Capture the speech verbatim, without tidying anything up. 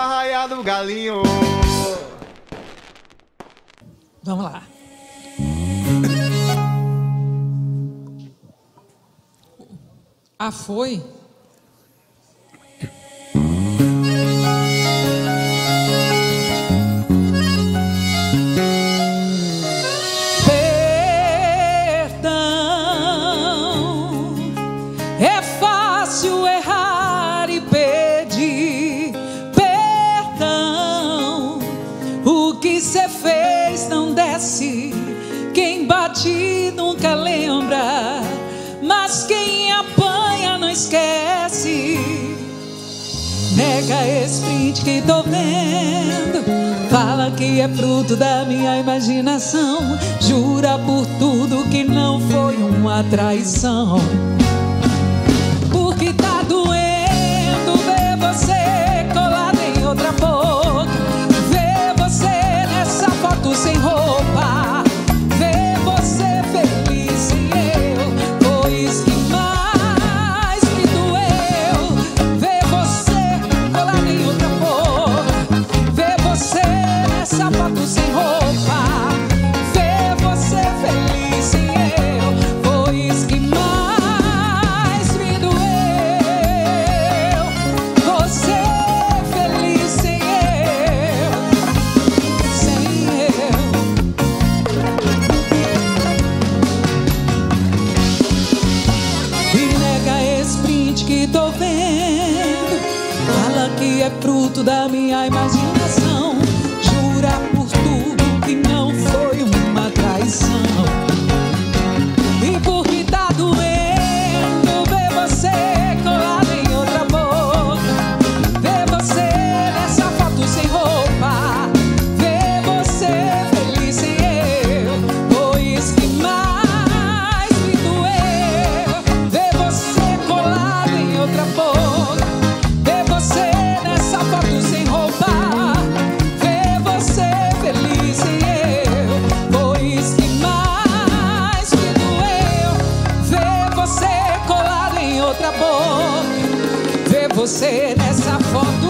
arraial do galinho. Vamos lá. Ah, foi? Perdão, é fácil errar e pedir perdão. O que cê fez não desce, quem bate nunca lembra, mas quem apanha não esquece. Nega esse print que tô vendo, fala que é fruto da minha imaginação, jura por tudo que não foi uma traição. Porque tá doendo ver você colado em outra boca, ver você nessa foto sem roupa, ver você feliz e eu, pois que mais me doeu ver você colado em outra boca, ver você nessa foto sem roupa, ver você feliz e eu, pois que mais me doeu você feliz sem eu, sem eu. E nega esse print que tô vendo, fala que é fruto da minha imaginação, jura por tudo que não foi uma traição. E porque tá doendo ver você colado em outra boca, ver você nessa foto sem roupa, ver você feliz sem eu, pois que mais me doeu ver você colado em outra boca, ver você nessa foto sem roupa, ver você feliz sem eu, pois que mais me doeu ver você colado em outra boca, ver você nessa foto